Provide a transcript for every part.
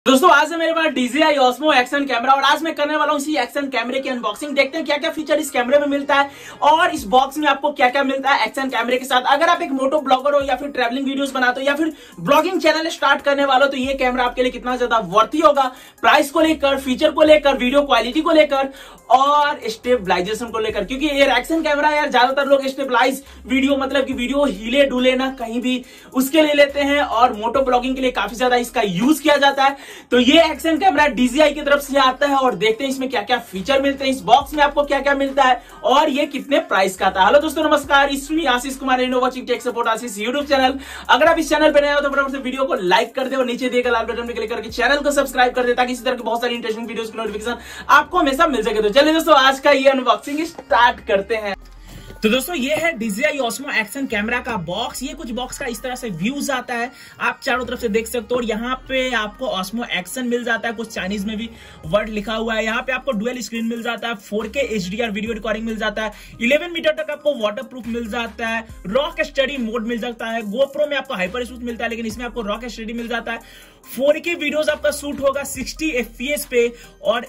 दोस्तों आज है मेरे पास DJI Osmo एक्शन कैमरा और आज मैं करने वाला हूं इसी एक्शन कैमरे की अनबॉक्सिंग। देखते हैं क्या क्या फीचर इस कैमरे में मिलता है और इस बॉक्स में आपको क्या क्या मिलता है एक्शन कैमरे के साथ। अगर आप एक मोटो ब्लॉगर हो या फिर ट्रैवलिंग वीडियोस बनाते हो या फिर ब्लॉगिंग चैनल स्टार्ट करने वाले हो तो ये कैमरा आपके लिए कितना ज्यादा वर्थी होगा, प्राइस को लेकर, फीचर को लेकर, वीडियो क्वालिटी को लेकर और स्टेबलाइजेशन को लेकर। क्योंकि ये एक्शन कैमरा यार ज्यादातर लोग स्टेबलाइज वीडियो मतलब कि वीडियो हिले डुले ना कहीं भी उसके लिए लेते हैं और मोटो ब्लॉगिंग के लिए काफी ज्यादा इसका यूज किया जाता है। तो ये एक्शन कैमरा DJI की तरफ से आता है और देखते हैं इसमें क्या क्या फीचर मिलते हैं, इस बॉक्स में आपको क्या क्या मिलता है और ये कितने प्राइस का था। हेलो दोस्तों नमस्कार, इसमें Ashish Kumar watching tech support Ashish YouTube channel. अगर आप इस चैनल पर नए हो तो फटाफट से वीडियो को लाइक कर दे और नीचे दिए गए लाल बटन पर क्लिक करके चैनल को सब्सक्राइब कर दे ताकि इसी तरह की बहुत सारी इंटरेस्टिंग वीडियोस की नोटिफिकेशन आपको हमेशा मिल सके। तो चलिए दोस्तों आज का ये अनबॉक्सिंग स्टार्ट करते हैं। तो दोस्तों ये है DJI Osmo एक्शन कैमरा का बॉक्स। ये कुछ बॉक्स का इस तरह से व्यूज आता है, आप चारों तरफ से देख सकते हो और यहाँ पे आपको Osmo एक्शन मिल जाता है, कुछ चाइनीज में भी वर्ड लिखा हुआ है। यहाँ पे आपको डुअल स्क्रीन मिल जाता है, 4K HDR वीडियो रिकॉर्डिंग मिल जाता है, 11 मीटर तक आपको वाटरप्रूफ मिल जाता है, रॉक स्टडी मोड मिल जाता है। GoPro में आपको हाइपर शूट मिलता है लेकिन इसमें आपको रॉक स्टडी मिल जाता है। 4K वीडियोस आपका शूट होगा 60 FPS पे और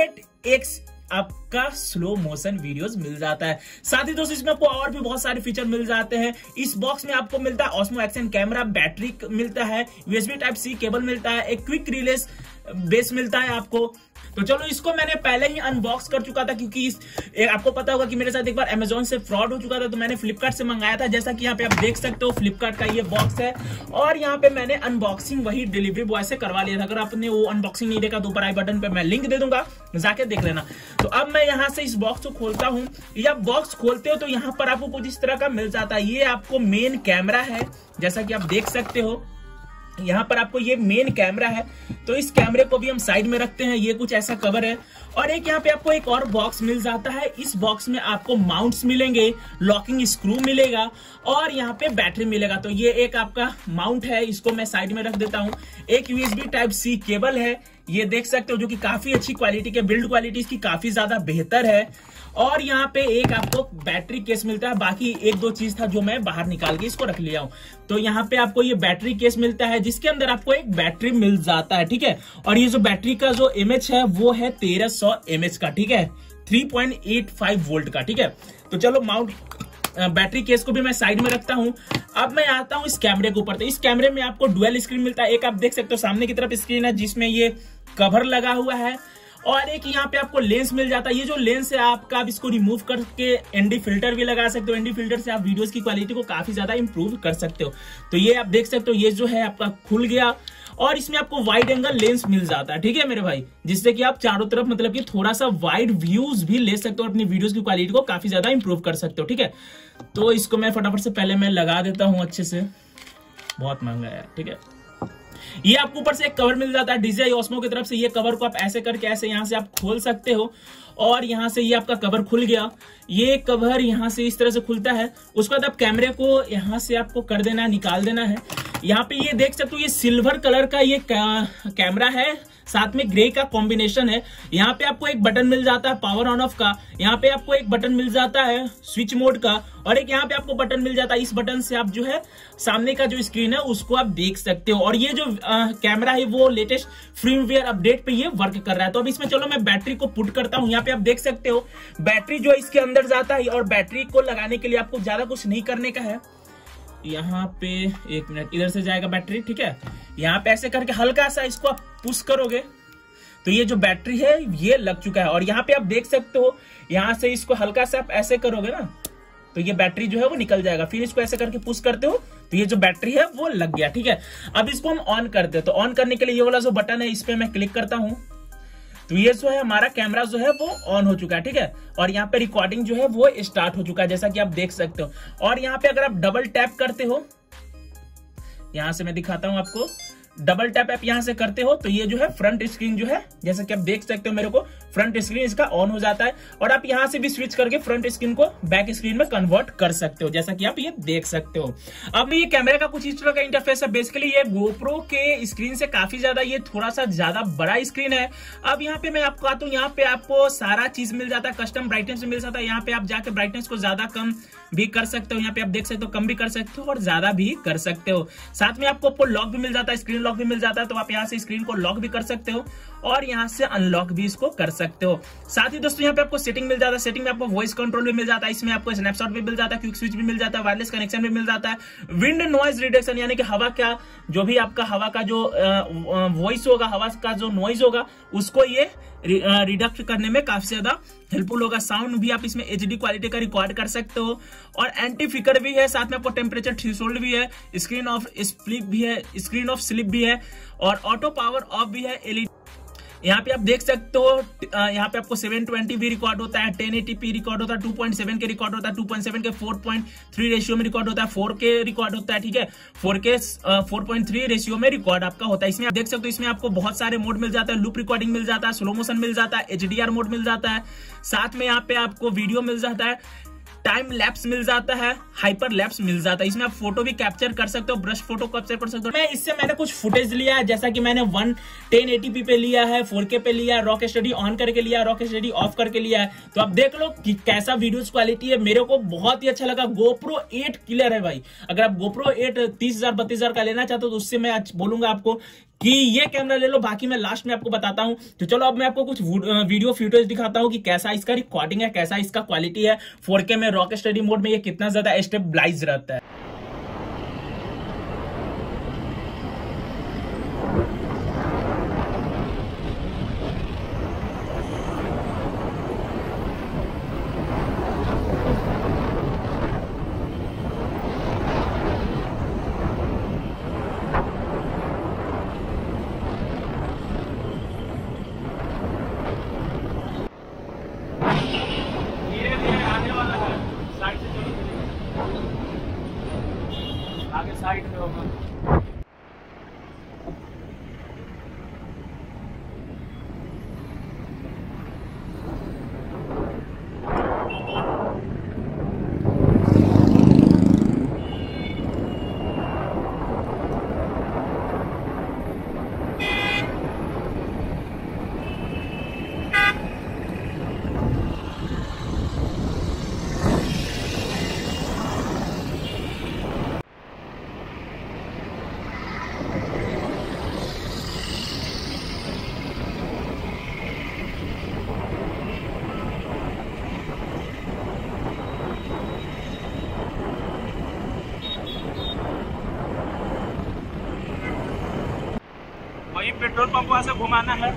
8x आपका स्लो मोशन वीडियोस मिल जाता है। साथ ही दोस्तों इसमें आपको और भी बहुत सारे फीचर मिल जाते हैं। इस बॉक्स में आपको मिलता है Osmo एक्शन कैमरा, बैटरी मिलता है, USB Type-C केबल मिलता है, एक क्विक रिलीज बेस मिलता है आपको। तो चलो इसको मैंने पहले ही अनबॉक्स कर चुका था क्योंकि आपको पता होगा कि मेरे साथ एक बार Amazon से फ्रॉड हो चुका था तो मैंने फ्लिपकार्ट से मंगाया था। जैसा कि यहाँ पे आप देख सकते हो फ्लिपकार्ट का ये बॉक्स है और यहाँ पे मैंने अनबॉक्सिंग वही डिलीवरी बॉय से करवा लिया था। अगर आपने वो अनबॉक्सिंग नहीं देखा तो ऊपर आई बटन पे मैं लिंक दे दूंगा, जाके देख लेना। तो अब मैं यहाँ से इस बॉक्स को खोलता हूँ। या बॉक्स खोलते हो तो यहाँ पर आपको कुछ इस तरह का मिल जाता है। ये आपको मेन कैमरा है, जैसा कि आप देख सकते हो यहाँ पर आपको ये मेन कैमरा है। तो इस कैमरे को भी हम साइड में रखते हैं, ये कुछ ऐसा कवर है। और एक यहाँ पे आपको एक और बॉक्स मिल जाता है। इस बॉक्स में आपको माउंट्स मिलेंगे, लॉकिंग स्क्रू मिलेगा और यहाँ पे बैटरी मिलेगा। तो ये एक आपका माउंट है, इसको मैं साइड में रख देता हूँ। एक USB Type-C केबल है, ये देख सकते हो, जो कि काफी अच्छी क्वालिटी के, बिल्ड क्वालिटी इसकी काफी ज्यादा बेहतर है। और यहाँ पे एक आपको बैटरी केस मिलता है। बाकी एक दो चीज था जो मैं बाहर निकाल के इसको रख लिया हूँ। तो यहाँ पे आपको ये बैटरी केस मिलता है जिसके अंदर आपको एक बैटरी मिल जाता है, ठीक है। और ये जो बैटरी का जो एमएच है वो है 1300 mAh का, ठीक है, 3.85 वोल्ट का, ठीक है। तो चलो माउंट बैटरी केस को भी मैं साइड में रखता हूं। अब मैं आता हूं इस कैमरे के ऊपर। तो इस कैमरे में आपको डुअल स्क्रीन मिलता है। एक आप देख सकते हो सामने की तरफ स्क्रीन है जिसमें ये कवर लगा हुआ है और एक यहाँ पे आपको लेंस मिल जाता है। ये जो लेंस है आपका, आप इसको रिमूव करके ND फिल्टर भी लगा सकते हो। ND फिल्टर से आप वीडियोस की क्वालिटी को काफी ज्यादा इंप्रूव कर सकते हो। तो ये आप देख सकते हो, ये जो है आपका खुल गया और इसमें आपको वाइड एंगल लेंस मिल जाता है, ठीक है मेरे भाई, जिससे कि आप चारों तरफ मतलब कि थोड़ा सा वाइड व्यूज भी ले सकते हो, अपनी वीडियोस की क्वालिटी को काफी ज्यादा इंप्रूव कर सकते हो, ठीक है। तो इसको मैं फटाफट से पहले मैं लगा देता हूं अच्छे से, बहुत महंगा है, ठीक है। ये आपको ऊपर से एक कवर मिल जाता है DJI Osmo की तरफ से। ये कवर को आप ऐसे करके ऐसे यहाँ से आप खोल सकते हो और यहाँ से ये आपका कवर खुल गया। ये कवर यहाँ से इस तरह से खुलता है। उसके बाद आप कैमरे को यहाँ से आपको कर देना है, निकाल देना है। यहाँ पे ये देख सकते हो, ये सिल्वर कलर का ये कैमरा है, साथ में ग्रे का कॉम्बिनेशन है। यहाँ पे आपको एक बटन मिल जाता है पावर ऑन ऑफ का, यहाँ पे आपको एक बटन मिल जाता है स्विच मोड का और एक यहाँ पे आपको बटन मिल जाता है। इस बटन से आप जो है सामने का जो स्क्रीन है उसको आप देख सकते हो। और ये जो कैमरा है वो लेटेस्ट फर्मवेयर अपडेट पे ये वर्क कर रहा है। तो अब इसमें चलो मैं बैटरी को पुट करता हूँ। यहाँ पे आप देख सकते हो बैटरी जो इसके अंदर जाता है और बैटरी को लगाने के लिए आपको ज्यादा कुछ नहीं करने का है। यहाँ पे एक मिनट, इधर से जाएगा बैटरी, ठीक है। यहाँ पे ऐसे करके हल्का सा इसको आप पुश करोगे तो ये जो बैटरी है ये लग चुका है। और यहाँ पे आप देख सकते हो, यहाँ से इसको हल्का सा आप ऐसे करोगे ना तो ये बैटरी जो है वो निकल जाएगा। फिर इसको ऐसे करके पुश करते हो तो ये जो बैटरी है वो लग गया, ठीक है। अब इसको हम ऑन करते हैं। तो ऑन करने के लिए ये वाला जो बटन है इस पे मैं क्लिक करता हूँ तो ये जो है हमारा कैमरा जो है वो ऑन हो चुका है, ठीक है। और यहाँ पे रिकॉर्डिंग जो है वो स्टार्ट हो चुका है, जैसा कि आप देख सकते हो। और यहाँ पे अगर आप डबल टैप करते हो, यहां से मैं दिखाता हूं आपको, डबल टैप आप यहां से करते हो तो ये जो है फ्रंट स्क्रीन जो है, जैसा कि आप देख सकते हो मेरे को फ्रंट स्क्रीन इसका ऑन हो जाता है। और आप यहां से भी स्विच करके फ्रंट स्क्रीन को बैक स्क्रीन में कन्वर्ट कर सकते हो, जैसा कि आप ये देख सकते हो। अब ये कैमरा का कुछ इस तरह का इंटरफेस है। बेसिकली ये GoPro के स्क्रीन से काफी ज्यादा ये थोड़ा सा ज्यादा बड़ा स्क्रीन है। अब यहाँ पे मैं आपको आता हूँ, यहाँ पे आपको सारा चीज मिल जाता है, कस्टम ब्राइटनेस मिल जाता है। यहाँ पे आप जाके ब्राइटनेस को ज्यादा कम भी कर सकते हो। यहाँ पे आप देख सकते हो कम भी कर सकते हो और ज्यादा भी कर सकते हो। साथ में आपको लॉक भी मिल जाता है, स्क्रीन लॉक भी मिल जाता है, तो आप यहाँ से स्क्रीन को लॉक भी कर सकते हो और यहाँ से अनलॉक भी इसको कर सकते हो। साथ ही दोस्तों यहाँ पे आपको सेटिंग मिल जाता है, सेटिंग में आपको वॉइस कंट्रोल भी मिल जाता है, इसमें आपको स्नैपशॉट भी मिल जाता है, क्विक स्विच भी मिल जाता है, वायरलेस कनेक्शन भी मिल जाता है, विंड नॉइज रिडक्शन यानी कि हवा का जो भी आपका हवा का जो वॉइस होगा, हवा का जो नॉइज होगा उसको ये रिडक्ट करने में काफी ज्यादा हेल्पफुल होगा। साउंड भी आप इसमें एचडी क्वालिटी का रिकॉर्ड कर सकते हो और एंटी फिकर भी है, साथ में आपको टेम्परेचर थ्रेशोल्ड भी है, स्क्रीन ऑफ स्लिप भी है, स्क्रीन ऑफ स्लिप भी है और ऑटो पावर ऑफ भी है। एलईडी यहाँ पे आप देख सकते हो, यहाँ पे आपको 720 भी रिकॉर्ड होता है, 1080p रिकॉर्ड होता है, 2.7 के रिकॉर्ड होता है, 2.7 के 4.3 रेशियो में रिकॉर्ड होता है, 4K रिकॉर्ड होता है, ठीक है, 4K 4.3 रेशियो में रिकॉर्ड आपका होता है। इसमें आप देख सकते हो, इसमें आपको बहुत सारे मोड मिल जाता है, लूप रिकॉर्डिंग मिल जाता है, स्लो मोशन मिल जाता है, HDR मोड मिल जाता है, साथ में यहाँ पे आपको वीडियो मिल जाता है, टाइम लैप्स मिल जाता है, हाइपर लैप्स मिल जाता है। इसमें आप फोटो भी कैप्चर कर सकते हो, ब्रश फोटो कैप्चर कर सकते हो। मैंने कुछ फुटेज लिया है, जैसा कि मैंने 1080p पे लिया है, 4K पे लिया है, रॉक स्टडी ऑन करके लिया है, रॉक स्टडी ऑफ करके लिया है, तो आप देख लो कि कैसा वीडियोस क्वालिटी है। मेरे को बहुत ही अच्छा लगा। GoPro 8 किलर है भाई। अगर आप GoPro 8 30,000 32,000 का लेना चाहते हो तो उससे मैं बोलूंगा आपको कि ये कैमरा ले लो। बाकी मैं लास्ट में आपको बताता हूं। तो चलो अब मैं आपको कुछ वीडियो फुटेज दिखाता हूं कि कैसा इसका रिकॉर्डिंग है, कैसा इसका क्वालिटी है। 4K में रॉक स्टडी मोड में ये कितना ज्यादा स्टेबलाइज रहता है। आगे साइड में होगा। वही पेट्रोल पंप वहां से घुमाना है।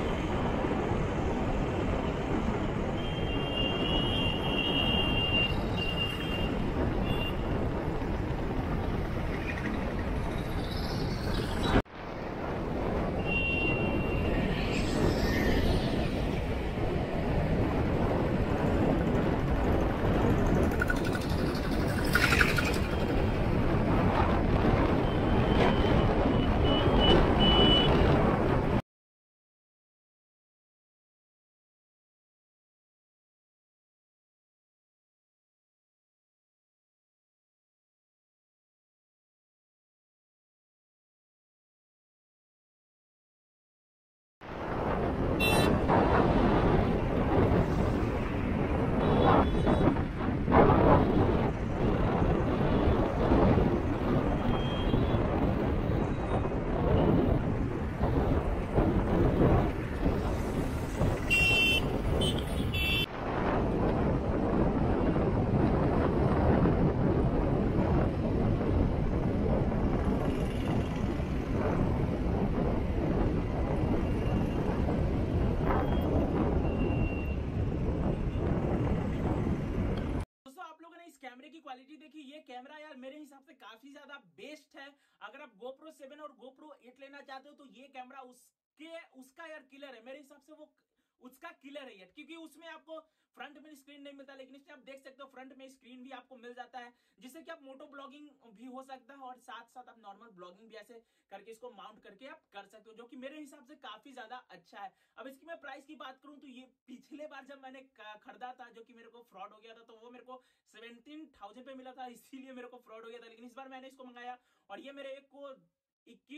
कैमरे की क्वालिटी देखिए। ये कैमरा यार मेरे हिसाब से काफी ज्यादा बेस्ट है। अगर आप GoPro 7 और GoPro 8 लेना चाहते हो तो ये कैमरा उसका यार किलर है। मेरे हिसाब से वो उसका किलर है यार, क्योंकि उसमें आपको फ्रंट में स्क्रीन नहीं मिलता, लेकिन इसमें आप देख सकते हो फ्रंट में स्क्रीन भी आपको मिल जाता है, जिससे कि आप मोटो ब्लॉगिंग भी हो सकता है और साथ साथ आप नॉर्मल ब्लॉगिंग भी ऐसे करके इसको माउंट करके आप कर सकते हो, जो कि मेरे हिसाब से काफी ज्यादा अच्छा है। अब इसकी मैं प्राइस की बात करूं तो ये पिछले बार जब मैंने खरीदा था, जो कि मेरे को फ्रॉड हो गया था, तो वो मेरे को 17,000 पे मिला था, इसीलिए मेरे को फ्रॉड हो गया था। लेकिन इस बार मैंने इसको मंगाया और ये मेरे को 21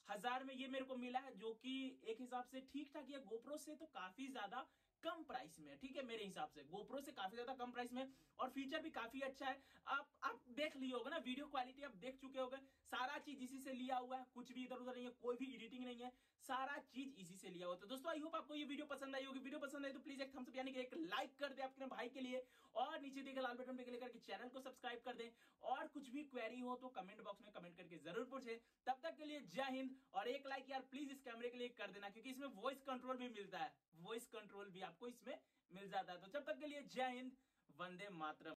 1000 में ये मेरे को मिला है, जो कि एक हिसाब से ठीक ठाक, ये गोप्रो से तो काफी ज्यादा कम प्राइस में, ठीक है, मेरे हिसाब से गोप्रो से काफी ज्यादा कम प्राइस में, और फीचर भी काफी अच्छा है। आप देख लिए होगा ना, वीडियो क्वालिटी आप देख चुके होगे, सारा चीज इसी से लिया हुआ है, कुछ भी इधर उधर नहीं है, कोई भी एडिटिंग नहीं है, सारा चीज इसी से लिया हुआ। तो दोस्तों आई होप आपको ये वीडियो पसंद आई होगी। वीडियो पसंद आई तो प्लीज एक थम्स अप यानी कि एक लाइक कर दे आपके भाई के लिए, और नीचे दिए गए लाल बटन पे क्लिक करके चैनल को सब्सक्राइब कर दे, और कुछ भी क्वेरी हो तो कमेंट बॉक्स में कमेंट करके जरूर पूछे। तब तक के लिए जय हिंद, और एक लाइक यार प्लीज इस कैमरे के लिए कर देना, क्योंकि इसमें वॉइस कंट्रोल भी मिलता है, वॉइस कंट्रोल भी आपको इसमें मिल जाता है। तो जब तक के लिए जय हिंद, वंदे मातरम।